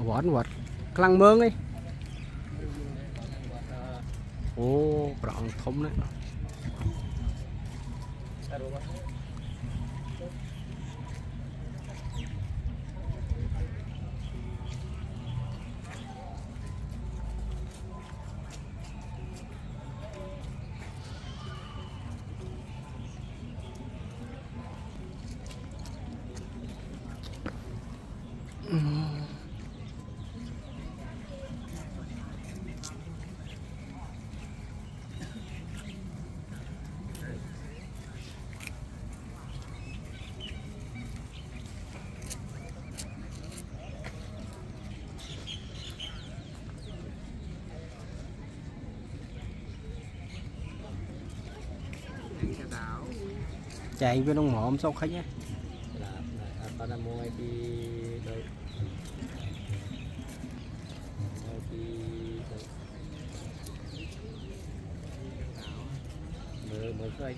vọt vọt lăng mương đi ô rộng thông đấy chạy với đông mồm sâu khách nhé con là mua đi đấy mới xoay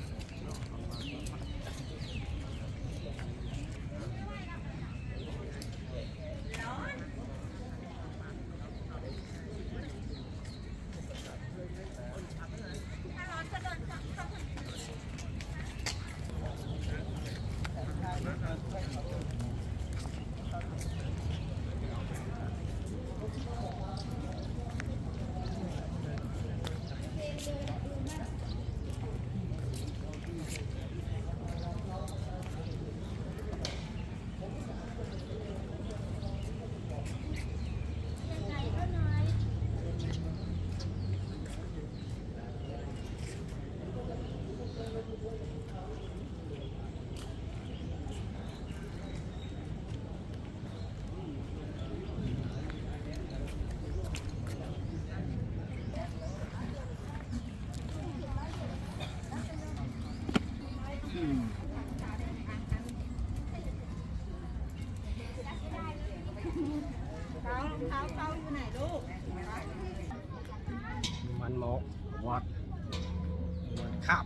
มันmột vọt khắp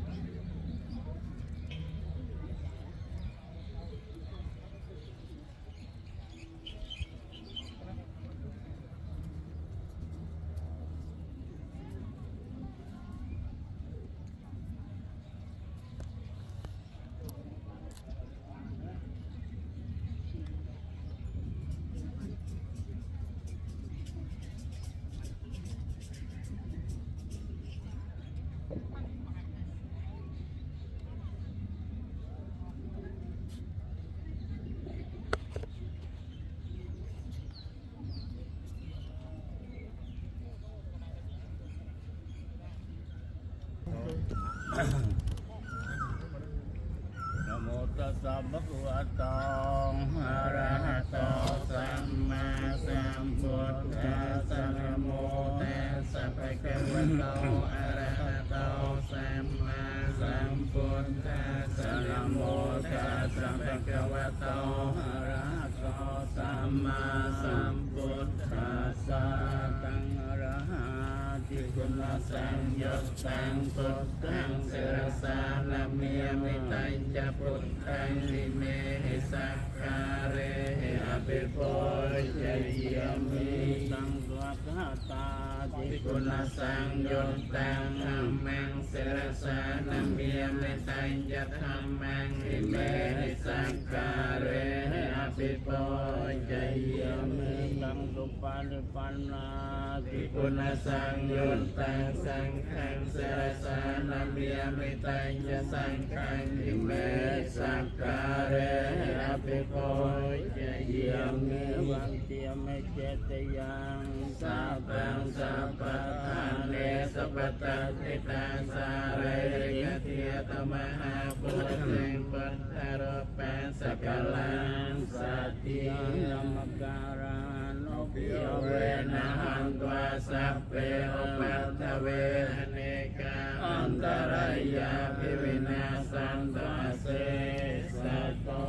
Nam mô Tassa Bhagavato Arahato Samma Sambuddhassa Nam mô Tassa Bhagavato Arahato Samma Sambuddhassa Nam mô Tassa Bhagavato Arahato Samma Sambuddhassa Tăng Arahati Kunna Samyuttang Puttang Sirasana Miyamitai Puttang Lime Sakkare Abhipoyayami Sang Dvakata Tikuna Sang Yuttang Amang Sirasana Miyamitai Yathamang Lime Sakkare Abhipoyayami Sang Supalipanna Tikuna Sang Yuttang Sang Khang Sirasana Miyamitai Yathamang Lime Sakkare Abhipoyayami Vantiame Cetayang Sabang Sappatthane Sappatthitang Sarayakathiyata Mahapuddhang Pattharupan Sakalang Satyam Makaran Upyo Venahantva Sappe Upattave Aneka Antaraya Vivinasanto Ase Sato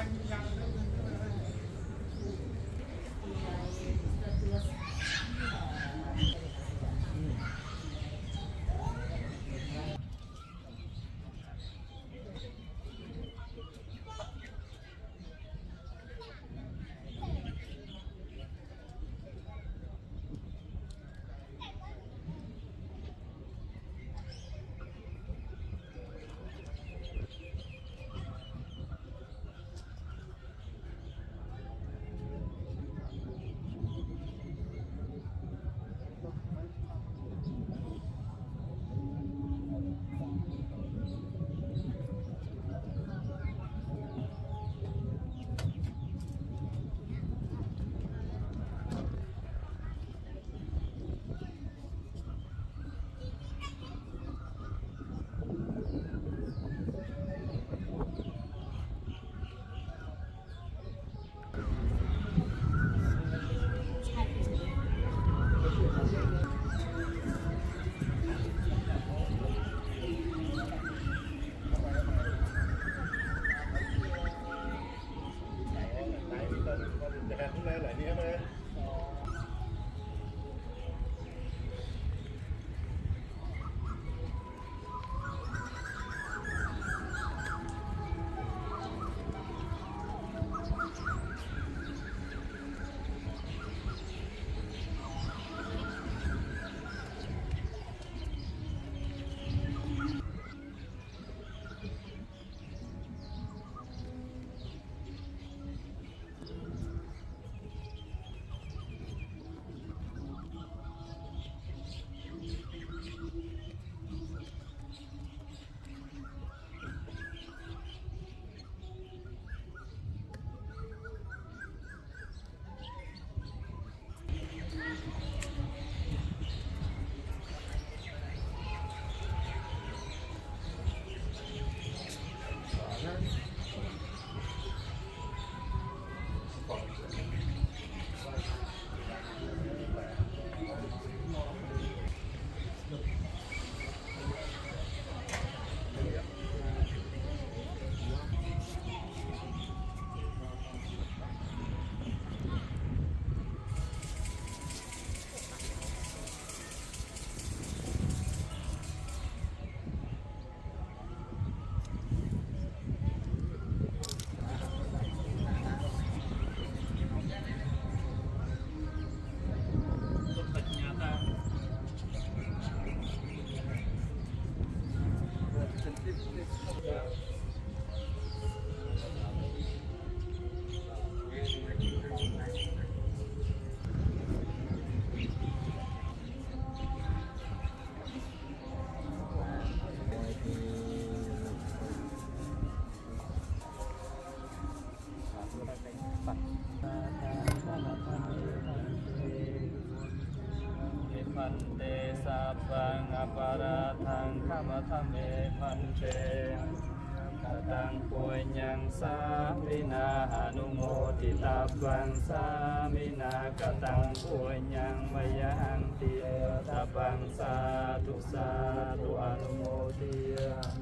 พันเตสัพพังอปาราทังขมทเมพันเตกตังปุญญังสามินาอนุโมทิตาบังสามินากตังปุญญังมยังติตาบังสาธุสาธุอนุโมทิยามิ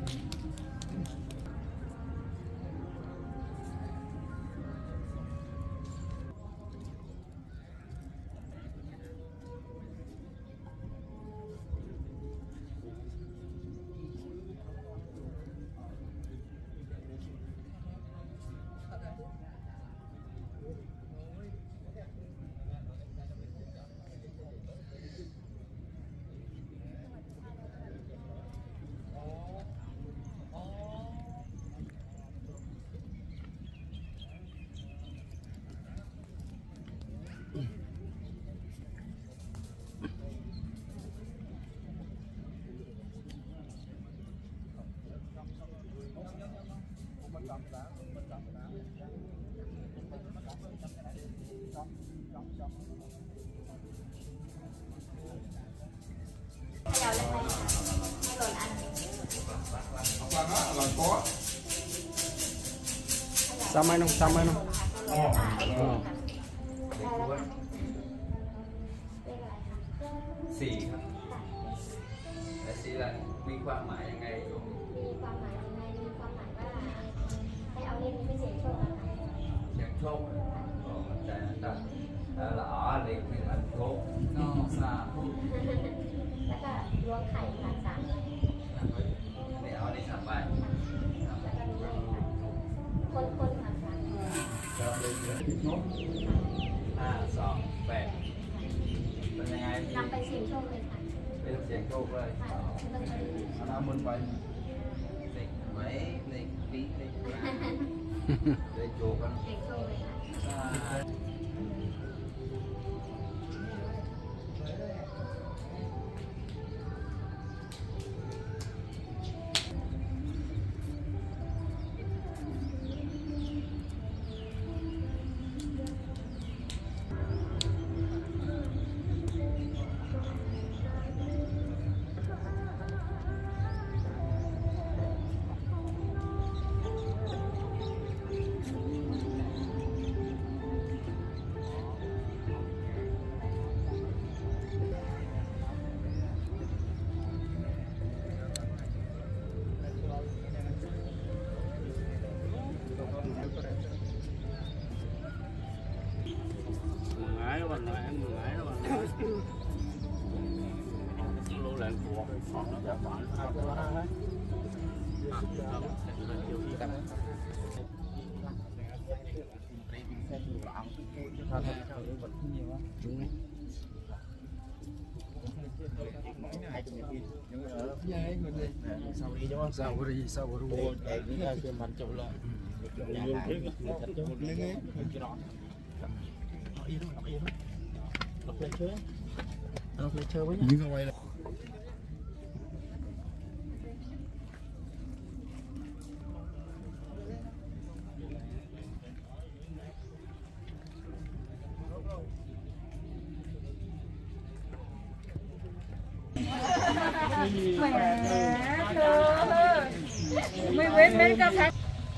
Sama nung, sama nung. Xỉครับแต่สีละมีความหมายยังไงโยมมีความหมายยังไงมีความหมายว่าให้เอาเลขนี้ไปเสี่ยงโชคนะคะ 528เป็นยังไงนำไปเสี่ยงโชคเลยค่ะเป็นเสียงโชคเลยค่ะลอตเตอรี่น้ำมันไปเด็กไว้เด็กปีเด็กเด็กโจกันเสี่ยงโชคเลยค่ะ ngái nó bằng lại em ngái nó bằng lô lẹn của họ giả bản sao đi cái mặt chậu lại nó phải chơi với những cái mới quên mấy cái khác.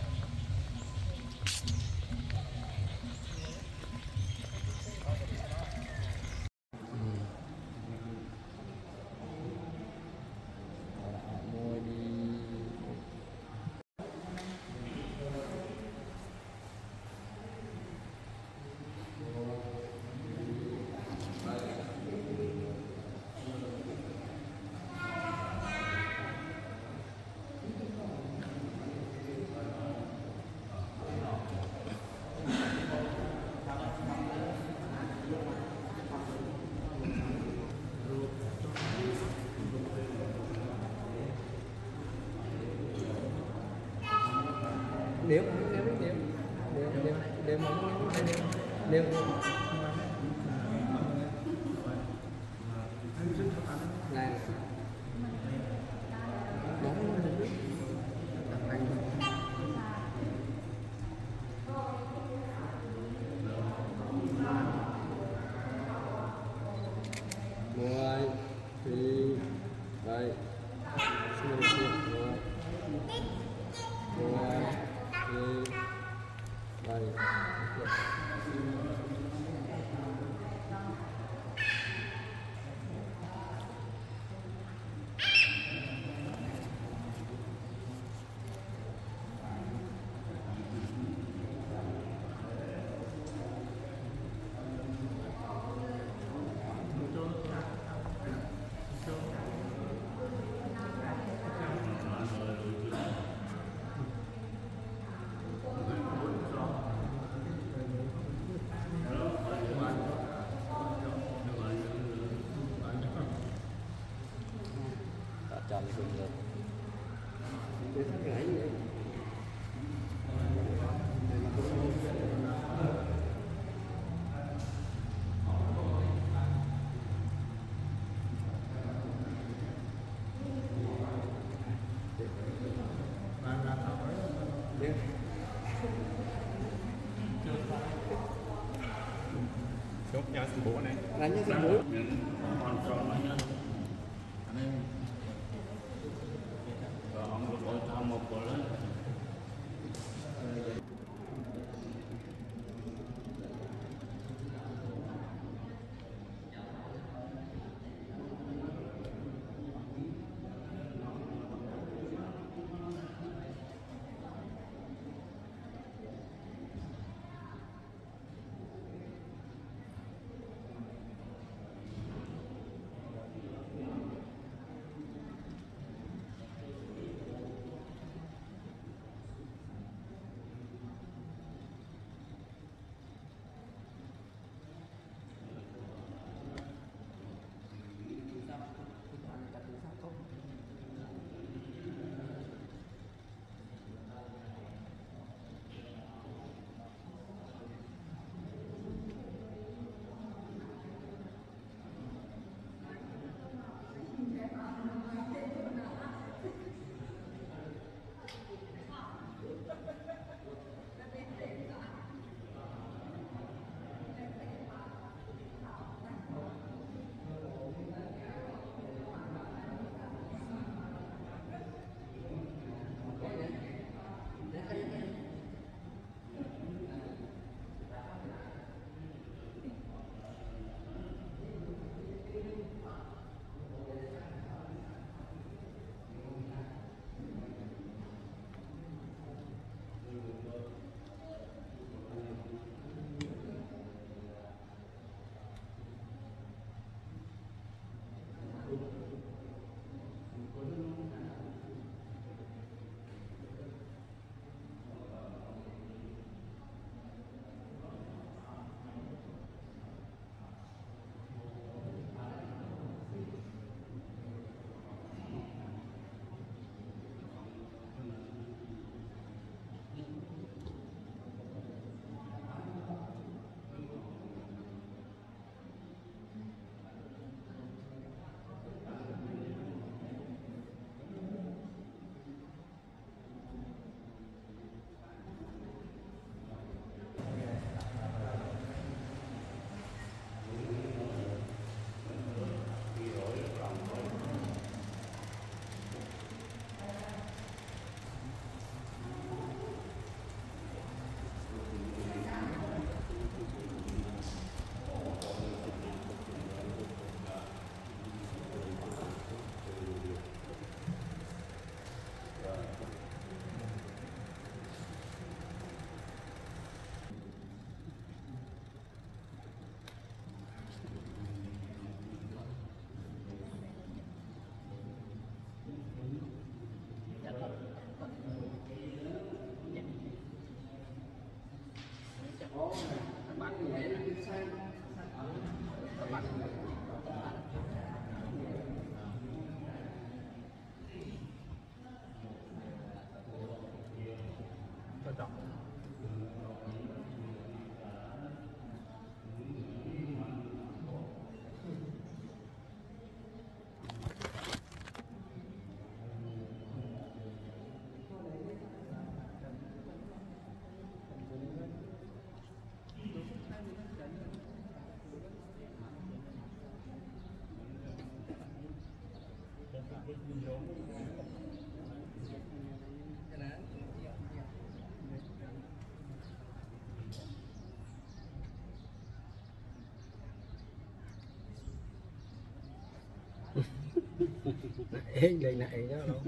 nếu này mười thì vậy xin lỗi vậy chọn được rồi. chốt cho sư bố này Là như sư bố. đây này đó đâu.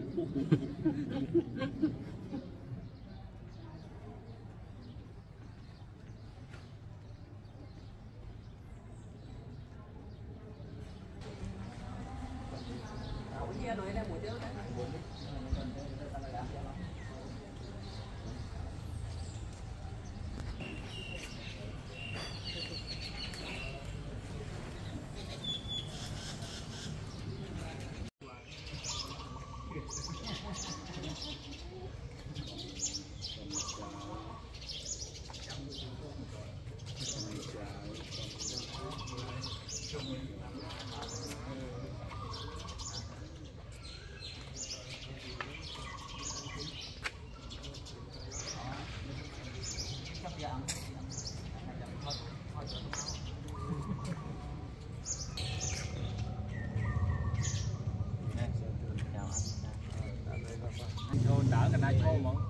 Thôi đỡ cái này thôi mà.